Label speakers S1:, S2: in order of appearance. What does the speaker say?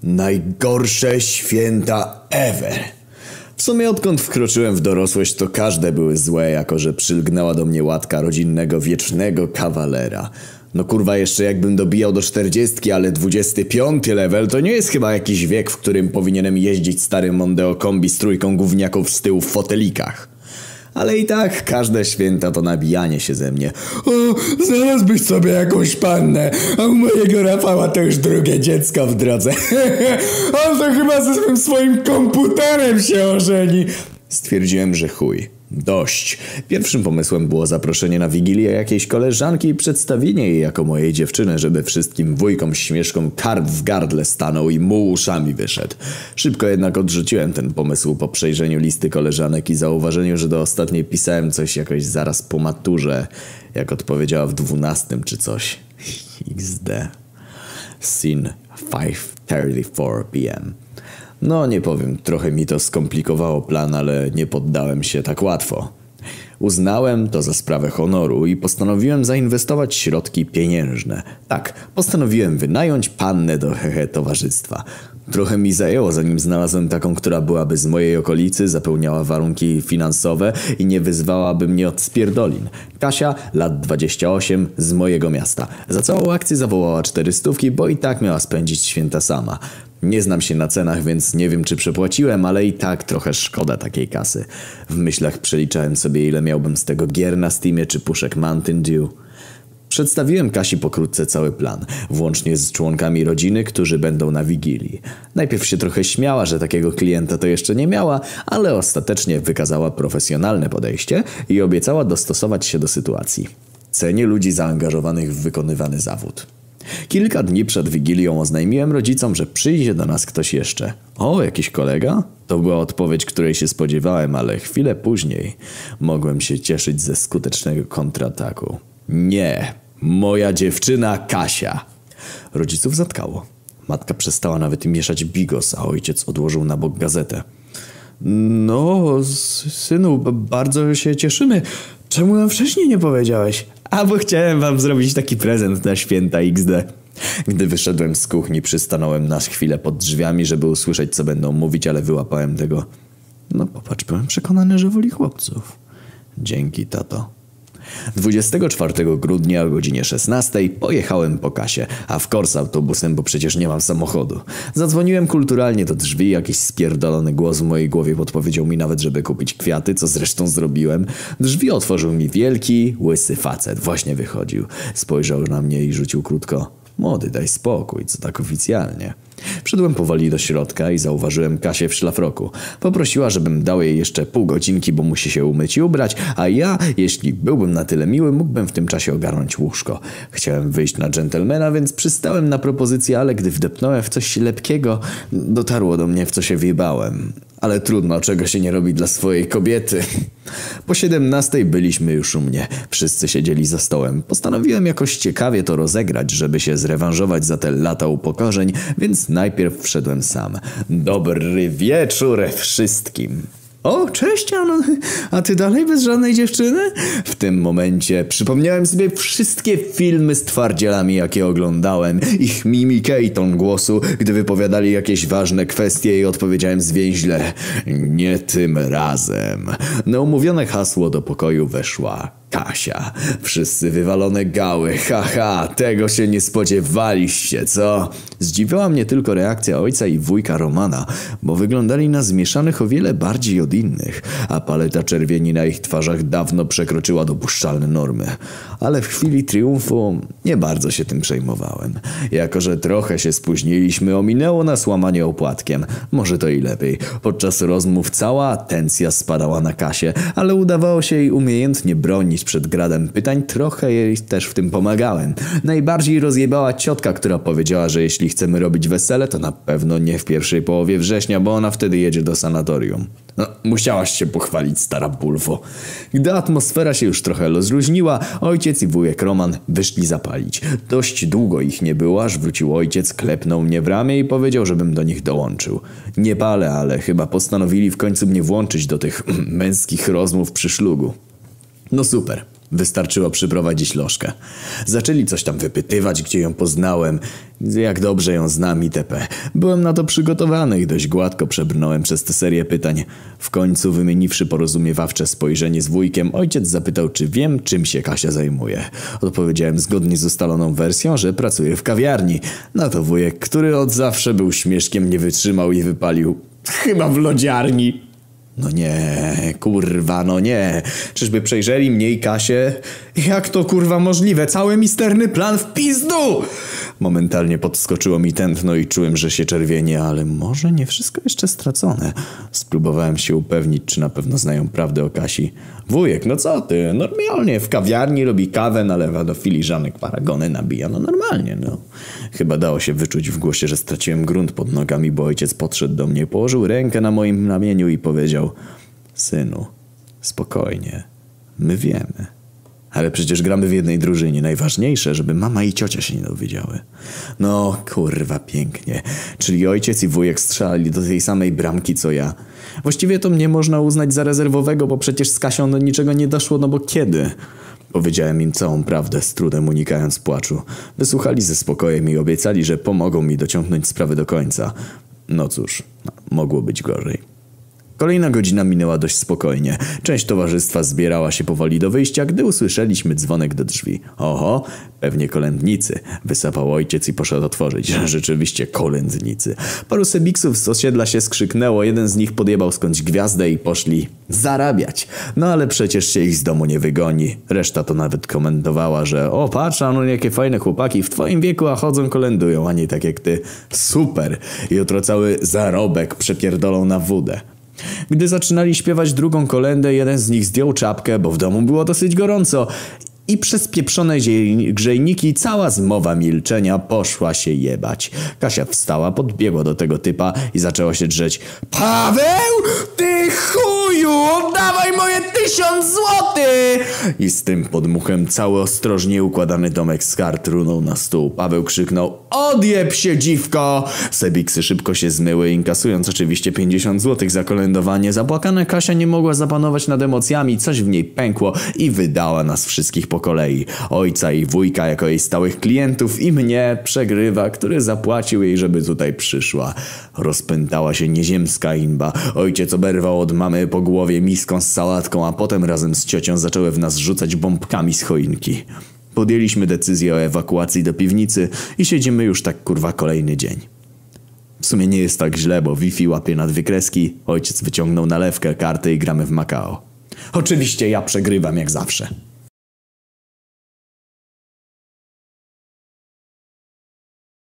S1: Najgorsze święta ever. W sumie odkąd wkroczyłem w dorosłość, to każde były złe, jako że przylgnęła do mnie łatka rodzinnego wiecznego kawalera. No kurwa, jeszcze jakbym dobijał do 40, ale 25 level to nie jest chyba jakiś wiek, w którym powinienem jeździć starym Mondeo kombi z trójką gówniaków z tyłu w fotelikach. Ale i tak każde święta to nabijanie się ze mnie. O, znalazłbyś sobie jakąś pannę, a u mojego Rafała to już drugie dziecko w drodze. On to chyba ze swoim komputerem się ożeni. Stwierdziłem, że chuj. Dość. Pierwszym pomysłem było zaproszenie na wigilię jakiejś koleżanki i przedstawienie jej jako mojej dziewczyny, żeby wszystkim wujkom śmieszkom karp w gardle stanął i mu uszami wyszedł. Szybko jednak odrzuciłem ten pomysł po przejrzeniu listy koleżanek i zauważeniu, że do ostatniej pisałem coś jakoś zaraz po maturze, jak odpowiedziała w 12 czy coś. XD. Scene 5:34 p.m. No nie powiem, trochę mi to skomplikowało plan, ale nie poddałem się tak łatwo. Uznałem to za sprawę honoru i postanowiłem zainwestować środki pieniężne. Tak, postanowiłem wynająć pannę do towarzystwa. Trochę mi zajęło, zanim znalazłem taką, która byłaby z mojej okolicy, zapełniała warunki finansowe i nie wyzwałaby mnie od spierdolin. Kasia, lat 28, z mojego miasta. Za całą akcję zawołała 400, bo i tak miała spędzić święta sama. Nie znam się na cenach, więc nie wiem, czy przepłaciłem, ale i tak trochę szkoda takiej kasy. W myślach przeliczałem sobie, ile miałbym z tego gier na Steamie czy puszek Mountain Dew. Przedstawiłem Kasi pokrótce cały plan, włącznie z członkami rodziny, którzy będą na wigilii. Najpierw się trochę śmiała, że takiego klienta to jeszcze nie miała, ale ostatecznie wykazała profesjonalne podejście i obiecała dostosować się do sytuacji. Cenię ludzi zaangażowanych w wykonywany zawód. Kilka dni przed wigilią oznajmiłem rodzicom, że przyjdzie do nas ktoś jeszcze. O, jakiś kolega? To była odpowiedź, której się spodziewałem, ale chwilę później mogłem się cieszyć ze skutecznego kontrataku. Nie, moja dziewczyna Kasia. Rodziców zatkało. Matka przestała nawet mieszać bigos, a ojciec odłożył na bok gazetę. No, synu, bardzo się cieszymy. Czemu nam wcześniej nie powiedziałeś? A bo chciałem wam zrobić taki prezent na święta XD. Gdy wyszedłem z kuchni, przystanąłem na chwilę pod drzwiami, żeby usłyszeć, co będą mówić, ale wyłapałem tego. No popatrz, byłem przekonany, że woli chłopców. Dzięki, tato. 24 grudnia o godzinie 16 pojechałem po Kasię, a w Corsa autobusem, bo przecież nie mam samochodu. Zadzwoniłem kulturalnie do drzwi, jakiś spierdolony głos w mojej głowie podpowiedział mi nawet, żeby kupić kwiaty, co zresztą zrobiłem. Drzwi otworzył mi wielki, łysy facet, właśnie wychodził. Spojrzał na mnie i rzucił krótko: młody, daj spokój, co tak oficjalnie. Wszedłem powoli do środka i zauważyłem Kasię w szlafroku. Poprosiła, żebym dał jej jeszcze pół godzinki, bo musi się umyć i ubrać, a ja, jeśli byłbym na tyle miły, mógłbym w tym czasie ogarnąć łóżko. Chciałem wyjść na dżentelmena, więc przystałem na propozycję, ale gdy wdepnąłem w coś lepkiego, dotarło do mnie, w co się wjebałem. Ale trudno, czego się nie robi dla swojej kobiety. Po 17 byliśmy już u mnie. Wszyscy siedzieli za stołem. Postanowiłem jakoś ciekawie to rozegrać, żeby się zrewanżować za te lata upokorzeń, więc najpierw wszedłem sam. Dobry wieczór wszystkim. O, cześć, a ty dalej bez żadnej dziewczyny? W tym momencie przypomniałem sobie wszystkie filmy z twardzielami, jakie oglądałem, ich mimikę i ton głosu, gdy wypowiadali jakieś ważne kwestie i odpowiedziałem zwięźle: nie tym razem. Na umówione hasło do pokoju weszła Kasia. Wszyscy wywalone gały. Haha, tego się nie spodziewaliście, co? Zdziwiła mnie tylko reakcja ojca i wujka Romana, bo wyglądali na zmieszanych o wiele bardziej od innych, a paleta czerwieni na ich twarzach dawno przekroczyła dopuszczalne normy. Ale w chwili triumfu nie bardzo się tym przejmowałem. Jako że trochę się spóźniliśmy, ominęło nas łamanie opłatkiem. Może to i lepiej. Podczas rozmów cała atencja spadała na Kasię, ale udawało się jej umiejętnie bronić przed gradem pytań, trochę jej też w tym pomagałem. Najbardziej rozjebała ciotka, która powiedziała, że jeśli chcemy robić wesele, to na pewno nie w pierwszej połowie września, bo ona wtedy jedzie do sanatorium. No, musiałaś się pochwalić, stara bulwo. Gdy atmosfera się już trochę rozluźniła, ojciec i wujek Roman wyszli zapalić. Dość długo ich nie było, aż wrócił ojciec, klepnął mnie w ramię i powiedział, żebym do nich dołączył. Nie palę, ale chyba postanowili w końcu mnie włączyć do tych męskich rozmów przy szlugu. No super. Wystarczyło przyprowadzić Lożkę. Zaczęli coś tam wypytywać, gdzie ją poznałem, jak dobrze ją znam itp. Byłem na to przygotowany i dość gładko przebrnąłem przez tę serię pytań. W końcu, wymieniwszy porozumiewawcze spojrzenie z wujkiem, ojciec zapytał, czy wiem, czym się Kasia zajmuje. Odpowiedziałem zgodnie z ustaloną wersją, że pracuje w kawiarni. Na to wujek, który od zawsze był śmieszkiem, nie wytrzymał i wypalił: chyba w lodziarni. No nie, kurwa, no nie. Czyżby przejrzeli mnie i Kasię? Jak to kurwa możliwe? Cały misterny plan w pizdu! Momentalnie podskoczyło mi tętno i czułem, że się czerwienie, ale może nie wszystko jeszcze stracone. Spróbowałem się upewnić, czy na pewno znają prawdę o Kasi. Wujek, no co ty? Normalnie w kawiarni robi kawę, nalewa do filiżanek, paragony nabija. No normalnie, no. Chyba dało się wyczuć w głosie, że straciłem grunt pod nogami, bo ojciec podszedł do mnie, położył rękę na moim ramieniu i powiedział: synu, spokojnie, my wiemy. Ale przecież gramy w jednej drużynie. Najważniejsze, żeby mama i ciocia się nie dowiedziały. No, kurwa, pięknie. Czyli ojciec i wujek strzelali do tej samej bramki, co ja. Właściwie to mnie można uznać za rezerwowego, bo przecież z Kasią do niczego nie doszło, no bo kiedy? Powiedziałem im całą prawdę, z trudem unikając płaczu. Wysłuchali ze spokojem i obiecali, że pomogą mi dociągnąć sprawę do końca. No cóż, mogło być gorzej. Kolejna godzina minęła dość spokojnie. Część towarzystwa zbierała się powoli do wyjścia, gdy usłyszeliśmy dzwonek do drzwi. Oho, pewnie kolędnicy. Wysapał ojciec i poszedł otworzyć. Rzeczywiście kolędnicy. Paru sebiksów z osiedla się skrzyknęło, jeden z nich podjebał skądś gwiazdę i poszli zarabiać. No ale przecież się ich z domu nie wygoni. Reszta to nawet komentowała, że o patrz, no jakie fajne chłopaki w twoim wieku, a chodzą kolędują, a nie tak jak ty. Super! Jutro cały zarobek przepierdolą na wódę. Gdy zaczynali śpiewać drugą kolędę, jeden z nich zdjął czapkę, bo w domu było dosyć gorąco, i przez pieprzone grzejniki cała zmowa milczenia poszła się jebać. Kasia wstała, podbiegła do tego typa i zaczęła się drzeć. Paweł, ty chuju, oddawaj moje 1000 złotych! I z tym podmuchem cały ostrożnie układany domek z kart runął na stół. Paweł krzyknął: odjeb się, dziwko! Sebiksy szybko się zmyły, inkasując oczywiście 50 złotych za kolędowanie. Zapłakana Kasia nie mogła zapanować nad emocjami, coś w niej pękło i wydała nas wszystkich po kolei. Ojca i wujka jako jej stałych klientów i mnie, przegrywa, który zapłacił jej, żeby tutaj przyszła. Rozpętała się nieziemska inba. Ojciec oberwał od mamy po głowie miską z sałatką, a potem razem z ciocią zaczęły w nas rzucać bombkami z choinki. Podjęliśmy decyzję o ewakuacji do piwnicy i siedzimy już tak kurwa kolejny dzień. W sumie nie jest tak źle, bo Wi-Fi łapie na 2 kreski, ojciec wyciągnął nalewkę, karty i gramy w Macao. Oczywiście ja przegrywam jak zawsze.